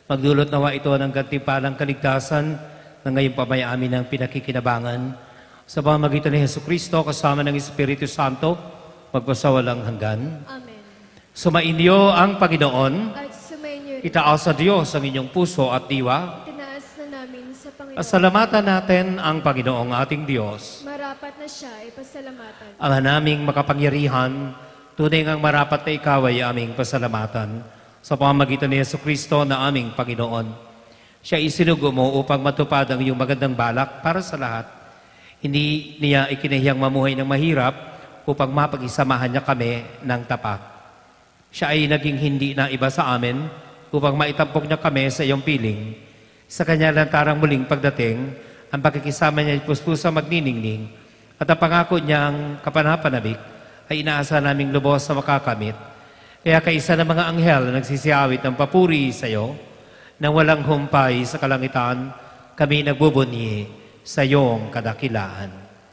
Magdulot nawa ito ng gantimpalang kaligtasan na ngayon pa may amin ng pinakikinabangan. Sa pamamagitan ni Hesus Kristo kasama ng Espiritu Santo, magpasawalang hanggan. Amen. Sumainyo ang Panginoon. At sumainyo rin. Itaas sa Diyos ang inyong puso at diwa. Tinaas na namin sa Panginoon. Pasalamatan natin ang Panginoong ating Diyos. Marapat na siya ay pasalamatan. Ang naming makapangyarihan, tunay ngang marapat na ikaw ay aming pasalamatan sa pamamagitan ni Hesus Kristo na aming Panginoon. Siya isinugo mo upang matupad ang iyong magandang balak para sa lahat. Hindi niya ikinahiyang mamuhay ng mahirap upang mapag-isamahan niya kami ng tapat. Siya ay naging hindi na iba sa amin upang maitampok niya kami sa iyong piling. Sa kanya lantarang muling pagdating, ang pakikisama niya ay puspusang magniningning at ang pangako niyang kapanapanabik ay inaasa naming lubos sa makakamit. Kaya kaisa ng mga anghel na nagsisiyawit ng papuri sa iyo, nang walang humpay sa kalangitan, kami nagbubunyi sa iyong kadakilaan.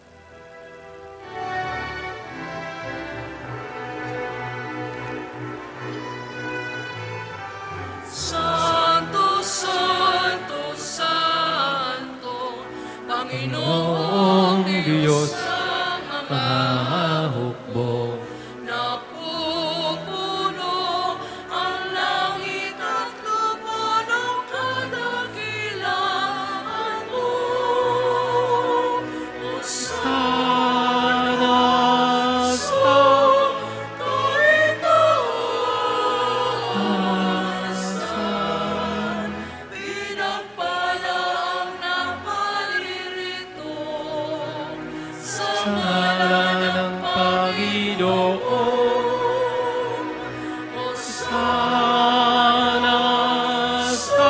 Santo, Santo, Santo, Panginoong Diyos sa mga hukbo. napupuno ang langit at lupa ng kadakilaan mo. Hosana sa kaitaasan, pinagpala ang naparirito sa ngalan ng Panginoon. Hosana sa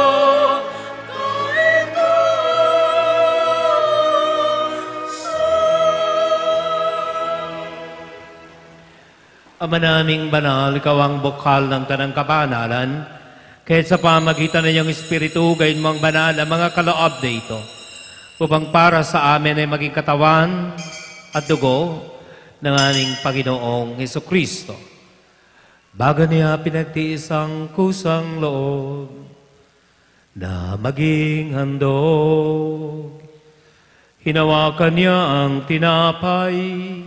kaitaasan. Ama naming banal, ikaw ang bukal ng tanang kabanalan, kahit sa pamagitan ng iyong Espiritu, gayon mong banal ang mga kaloob na ito, upang para sa amin ay maging katawan at dugo ng aming Panginoong Hesukristo. Bago niya pinagtiis ang kusang loob na maging handog, hinawakan niya ang tinapay,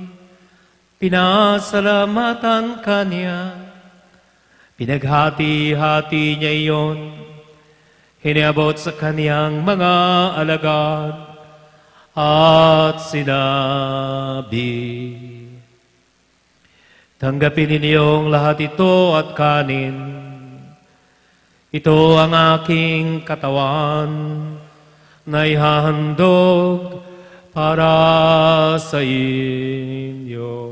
pinasalamatan kanya, pinaghati-hati niya iyon, hiniabot sa kaniyang mga alagad at sinabi, tanggapin ninyong lahat ito at kanin. Ito ang aking katawan na ihahandog para sa inyo.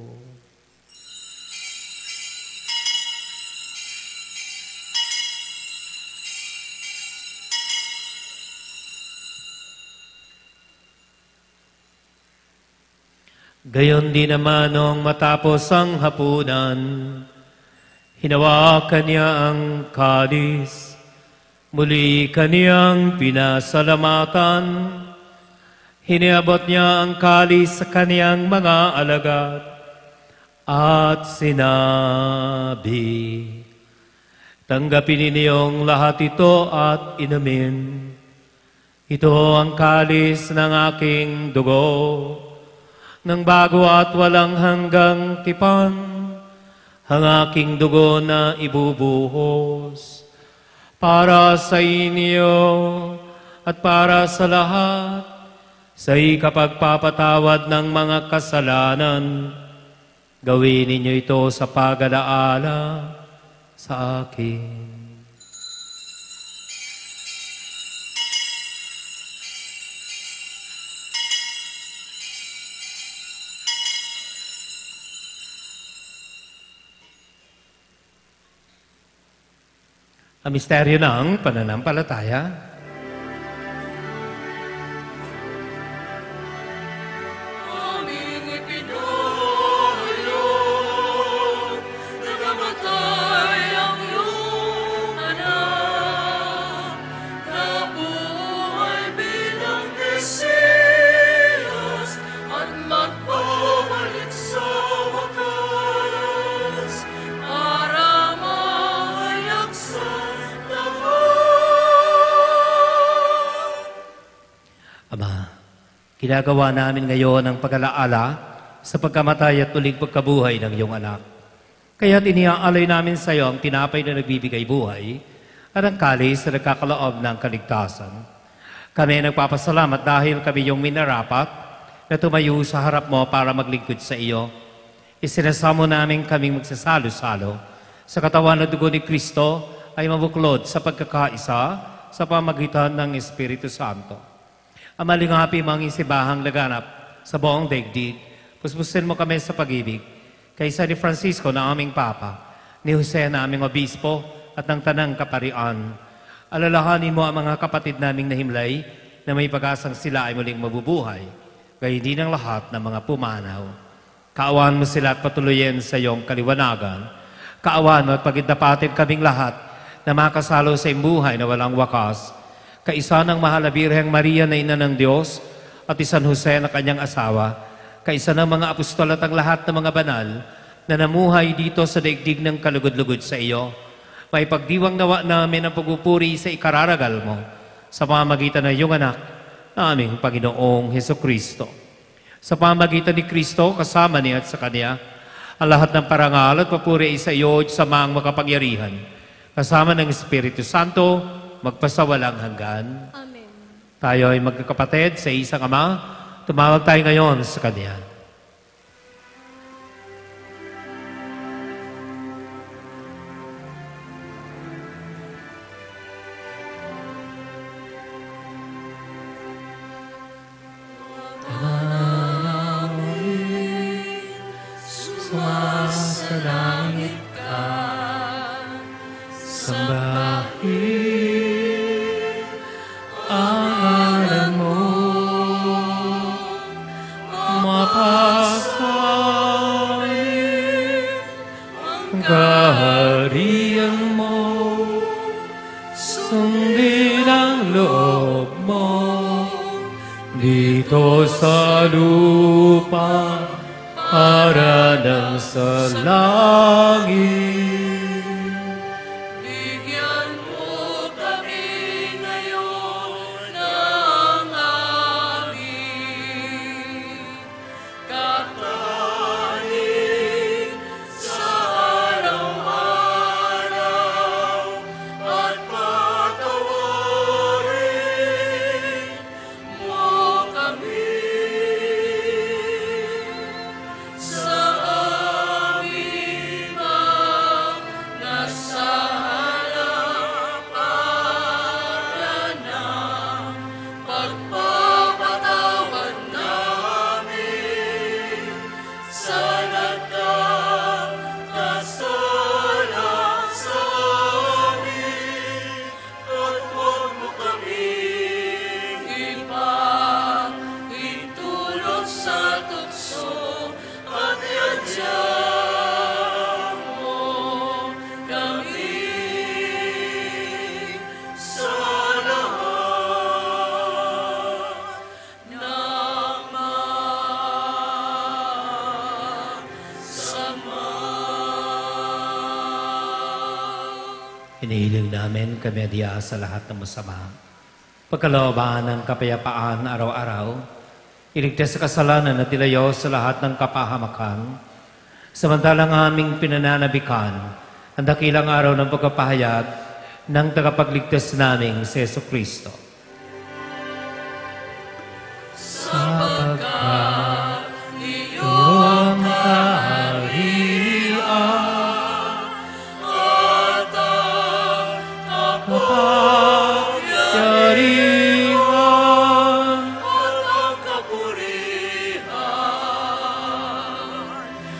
Gayon din naman nung matapos ang hapunan, hinawakan niya ang kalis, muli kaniyang pinasalamatan, hiniabot niya ang kalis sa kaniyang mga alagad, at sinabi, tanggapin ninyong lahat ito at inumin. Ito ang kalis ng aking dugo, ng bago at walang hanggang tipan, ang aking dugo na ibubuhos para sa inyo at para sa lahat sa ikapagpapatawad ng mga kasalanan. Gawin ninyo ito sa pag-alaala sa akin. Ang misteryo ng pananampalataya. Aming ipinahayag na namatay ang iyong anak, nabuhay bilang Mesiyas at magbabalik sa wakas para mahayag sa lahat. Ginagawa namin ngayon ang pag-alaala sa pagkamatay at muling pagkabuhay ng iyong anak. Kaya't iniaalay namin sa iyo ang tinapay na nagbibigay buhay at ang kalis na nagkakaloob ng kaligtasan. Kami nagpapasalamat dahil kami yung minarapat na tumayo sa harap mo para maglingkod sa iyo. Isinasamo namin kaming magsasalo-salo sa katawan at dugo ni Kristo ay mabuklod sa pagkakaisa sa pamagitan ng Espiritu Santo. Ang malingapi mga isibahang laganap sa buong daigdig, puspusin mo kami sa pag-ibig, kaysa ni Francisco na aming Papa, ni Jose na aming Obispo at ng Tanang Kaparian. Alalahanin mo ang mga kapatid naming nahimlay na may pag-asang sila ay muling mabubuhay, gayon din ang lahat ng mga pumanaw. Kaawaan mo sila at patuloyin sa iyong kaliwanagan. Kaawaan mo at pagindapatin kaming lahat na makasalo sa imbuhay na walang wakas. Kaisa ng mahal na Birheng Maria na ina ng Diyos at San Jose na kanyang asawa. Kaisa ng mga apostol at ang lahat ng mga banal na namuhay dito sa daigdig ng kalugod-lugod sa iyo. May pagdiwang nawa namin ang pagpupuri sa ikararagal mo sa pamamagitan ng iyong anak na aming Panginoong Hesukristo. Sa pamamagitan ni Kristo, kasama niya at sa Kanya, ang lahat ng parangal at papuri ay sa iyo at sa mga makapangyarihan. Kasama ng Espiritu Santo, magpasawalang hanggan. Amen. Tayo ay magkakapatid sa isang Ama. Tumawag tayo ngayon sa Kanya. Sumasalangit ka, sambahin ang ngalan mo, mapasahin ang kaharian mo, sundin ang loob mo dito sa lupa para ng sa langit. Bigyan mo kami ngayon ng aming kakanin sa araw-araw at patawarin mo kami sa aming mga nasalapalan na pagpapatawad namin sa nagkakasala sa amin at huwag mo kaming ipahintulot sa tukso at iadya mo kami sa lahat ng masama. Hinihiling namin kami adiya sa lahat ng masama. Pagkalooban ng kapayapaan araw-araw, iligtas sa kasalanan at ilayo sa lahat ng kapahamakan, samantalang aming pinananabikan ang dakilang araw ng pagkapahayag ng tagapagligtas naming si Jesucristo. Sapagkat iyong kaharian at ang kapangyarihan at ang kapurihan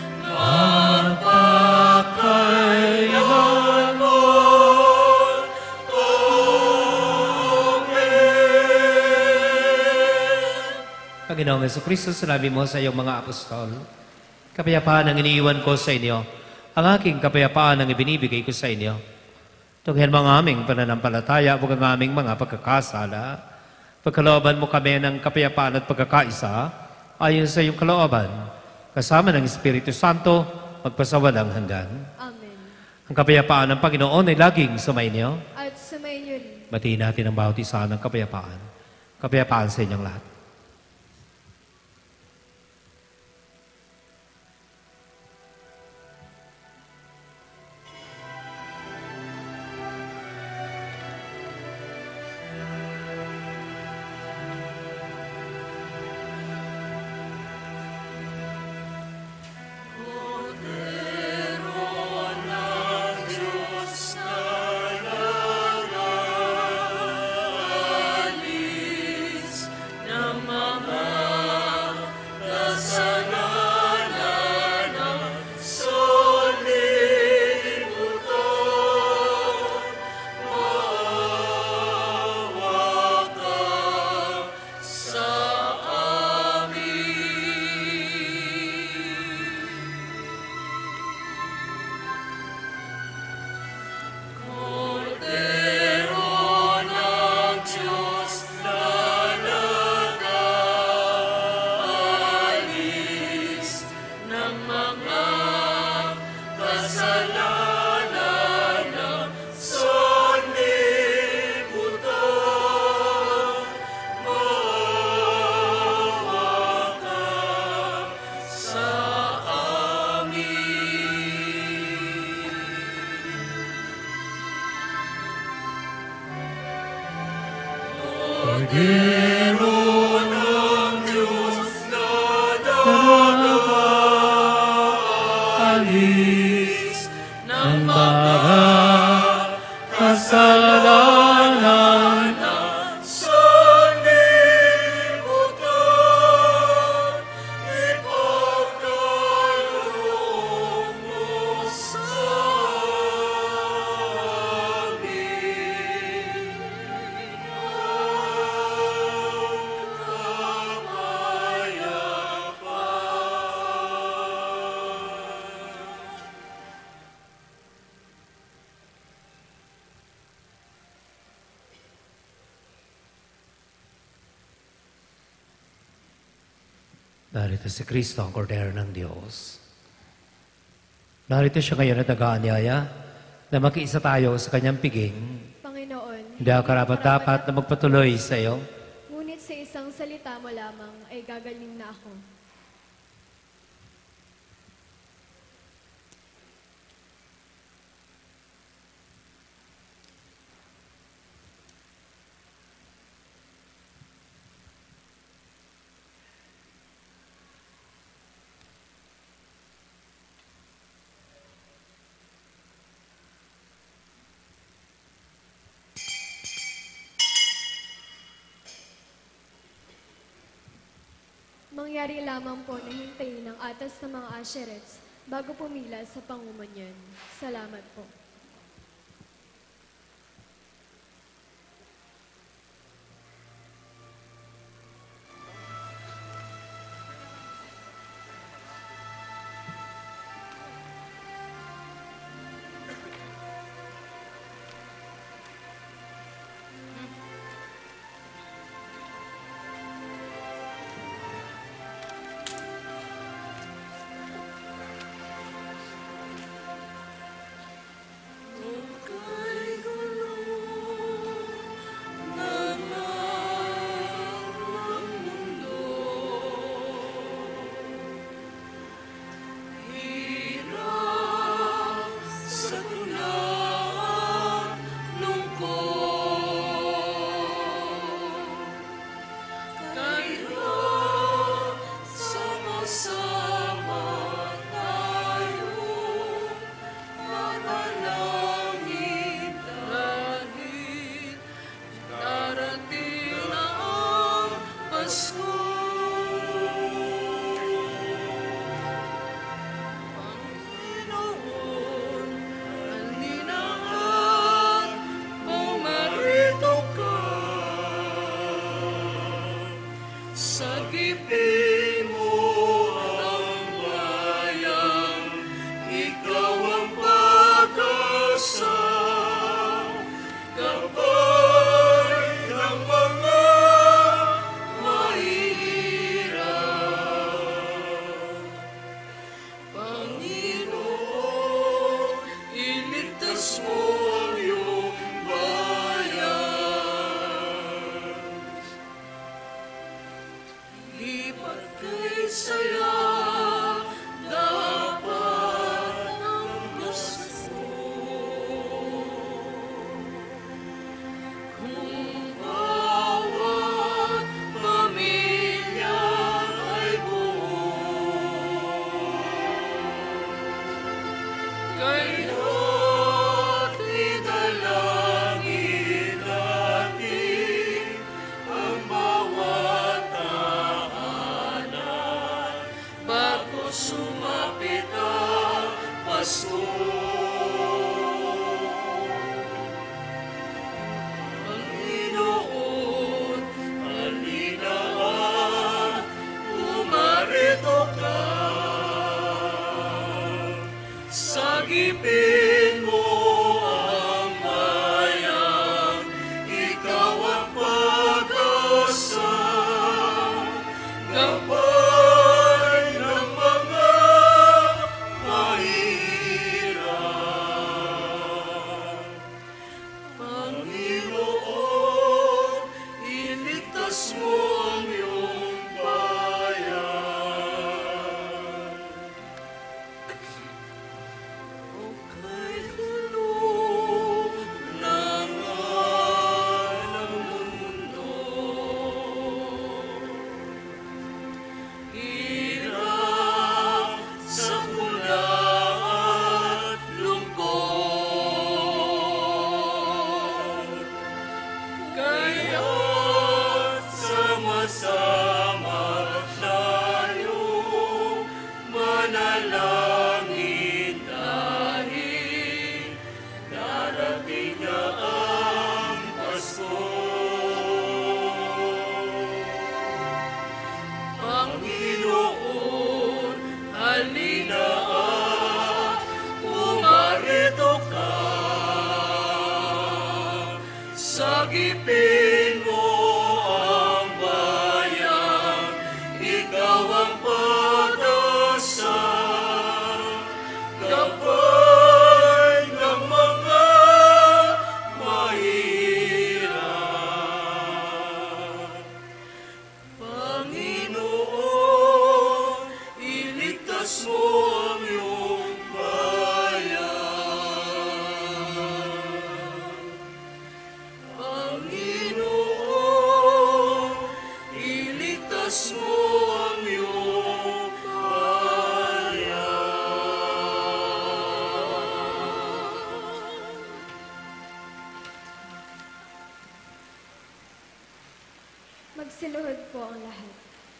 magpakailanman. Amen. Panginoong Jesucristo, sinabi mo sa iyong mga apostol, kapayapaan ang iniiwan ko sa inyo, ang aking kapayapaan ang ibinibigay ko sa inyo. Tunghin mo ang aming pananampalataya, huwag ang aming mga pagkakasala. Pagkalooban mo kami ng kapayapaan at pagkakaisa, ayon sa iyong kalooban, kasama ng Espiritu Santo, magpasawalang hanggan. Amen. Ang kapayapaan ng Panginoon ay laging sumainyo. At sumainyo rin. Batiin natin ang bawat isa ng kapayapaan. Kapayapaan sa inyong lahat. Kordero ng Diyos na nakaalis ng mga kasalanan ng sanlibutan, ipagkaloob mo sa amin ang Narito si Kristo, ang Kordero ng Diyos. Narito siya ngayon na nag-aanyaya na makiisa tayo sa kanyang piging. Panginoon, Hindi ako karapat-dapat na magpatuloy sa iyo. ngunit sa isang salita mo lamang ay gagaling na ako. Mangyari lamang po na hintayin ang atas ng mga asherets bago pumila sa pangumanyan. Salamat po. Ngayon, sama-sama tayong manalangin dahil darating na ang Pasko. Panginoon, halina at umarito ka. Sagipin mo ang bayan, ikaw ang pag-asa. Gabay ng mga mahirap. Panginoon, iligtas mo ang iyong bayan. Panginoon, iligtas mo ang iyong bayan. Magsiluhod po ang lahat.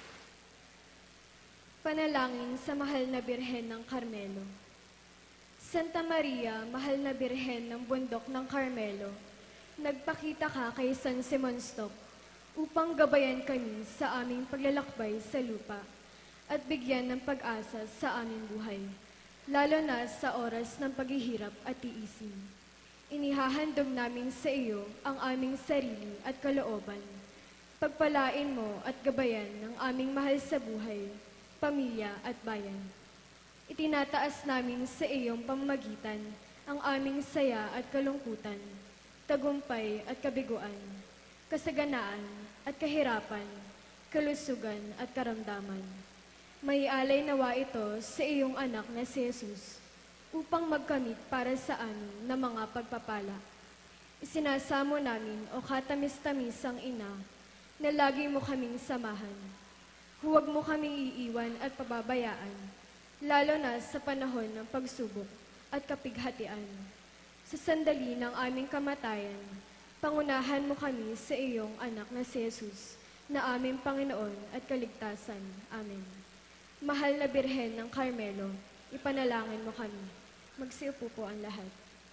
Panalangin sa mahal na Birhen ng Carmelo. Santa Maria, mahal na Birhen ng bundok ng Carmelo, nagpakita ka kay San Simon Stock upang gabayan kami sa aming paglalakbay sa lupa at bigyan ng pag-asa sa aming buhay, lalo na sa oras ng paghihirap at tiisin. Inihahandog namin sa iyo ang aming sarili at kalooban. Pagpalain mo at gabayan ng aming mahal sa buhay, pamilya at bayan. Itinataas namin sa iyong pamamagitan ang aming saya at kalungkutan, tagumpay at kabiguan, kasaganaan at kahirapan, kalusugan at karamdaman. May alay nawa ito sa iyong anak na si Jesus upang magkamit para sa amin ng mga pagpapala. Isinasamo namin o katamis-tamisang ina na lagi mo kaming samahan. Huwag mo kaming iiwan at pababayaan, lalo na sa panahon ng pagsubok at kapighatian. Sa sandali ng aming kamatayan, pangunahan mo kami sa iyong anak na si Jesus, na aming Panginoon at Kaligtasan. Amen. Mahal na Birhen ng Carmelo, ipanalangin mo kami. Magsiupo po ang lahat.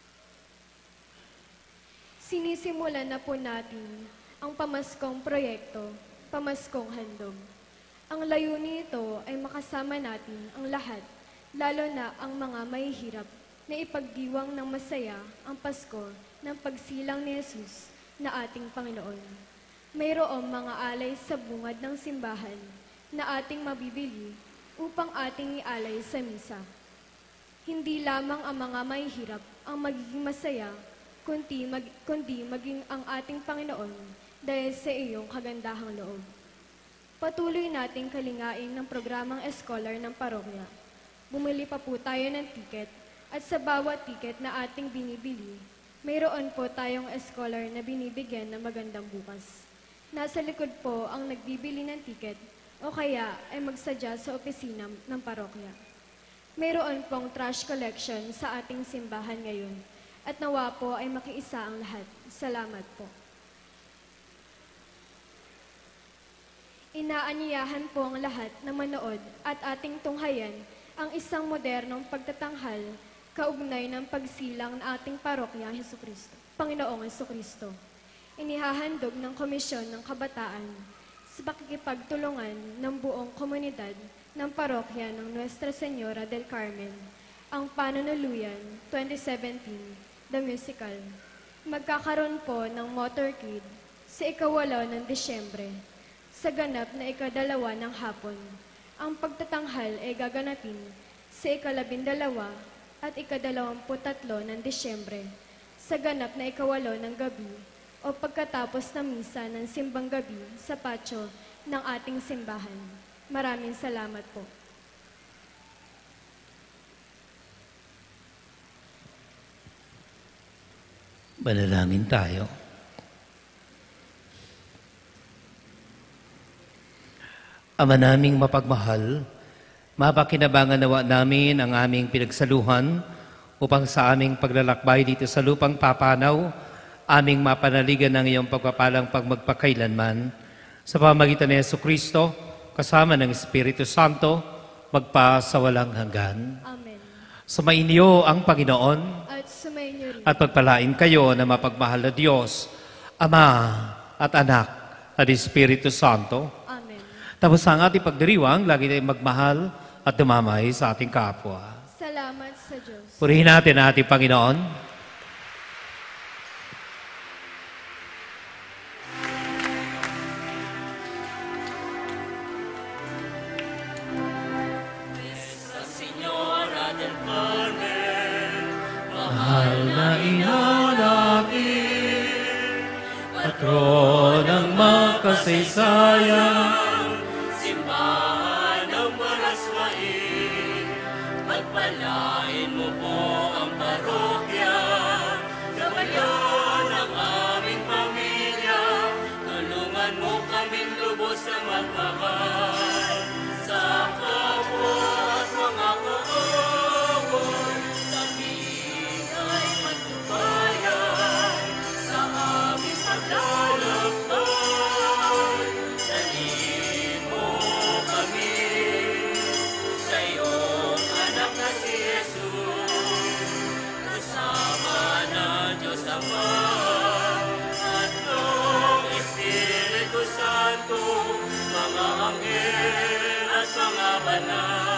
Sinisimulan na po natin ang pamaskong proyekto, pamaskong handog. Ang layunin nito ay makasama natin ang lahat, lalo na ang mga mahihirap, na ipagdiwang ng masaya ang Pasko ng pagsilang ni Jesus na ating Panginoon. Mayroong mga alay sa bungad ng simbahan na ating mabibili upang ating ialay sa misa. Hindi lamang ang mga mahihirap ang magiging masaya, kundi maging ang ating Panginoon dahil sa iyong kagandahang loob. Patuloy nating kalingain ng programang Scholar ng Parokya. Bumili pa po tayo ng tiket at sa bawat tiket na ating binibili, mayroon po tayong scholar na binibigyan ng magandang bukas. Nasa likod po ang nagbibili ng tiket o kaya ay magsadya sa opisina ng parokya. Mayroon pong trash collection sa ating simbahan ngayon at nawa po ay makiisa ang lahat. Salamat po. Inaanyayahan po ang lahat na manood at ating tunghayan ang isang modernong pagtatanghal kaugnay ng pagsilang ng ating parokya Jesucristo, Panginoong Jesucristo. Inihahandog ng Komisyon ng Kabataan sa pakikipagtulungan ng buong komunidad ng parokya ng Nuestra Señora del Carmen, ang Pananuluyan 2017, The Musical. Magkakaroon po ng motorcade sa ika-8 ng Disyembre, sa ganap na ika-2 ng hapon. Ang pagtatanghal ay gaganapin sa ika-12 at ika-23 ng Disyembre, sa ganap na ika-8 ng gabi o pagkatapos ng misa ng simbang gabi sa patio ng ating simbahan. Maraming salamat po. Manalangin tayo. Ama naming mapagmahal, mapakinabangan nawa namin ang aming pinagsaluhan upang sa aming paglalakbay dito sa lupang papanaw aming mapanaligan ng iyong pagpapalang pagmagpakailanman sa pamagitan ni Yesu Kristo, kasama ng Espiritu Santo, magpa sa walang hanggan. Amen. Sumainyo ang Panginoon At sumainyo rin. at pagpalain kayo na mapagmahal na Diyos, Ama at Anak at Espiritu Santo. Amen. Tapos ang ating pagdiriwang, lagi tayong magmahal at dumamay sa ating kapwa. Salamat sa Diyos. Purihin natin ang ating Panginoon. Mahal na ina natin, patron ng makasaysayan, Simbahan ng Barasoain, pagpalain mo po ang parokya, gabayan ang aming pamilya, tulungan mo kaming lubos na magmahal sa kapwa at mga kaaway, kami ay magtubayan sa aming paglalakbay. Dalhin mo kami sa iyong anak na si Jesus, kasama ng Diyos Ama at ng Espiritu Santo, mga anghel at mga banal.